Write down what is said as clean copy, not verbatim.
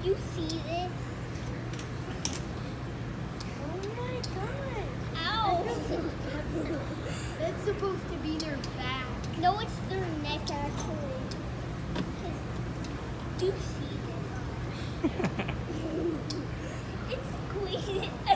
you see this? Oh my god. Ow. That's supposed to be their back. No, it's their neck actually. Do you see this? It's squeezing.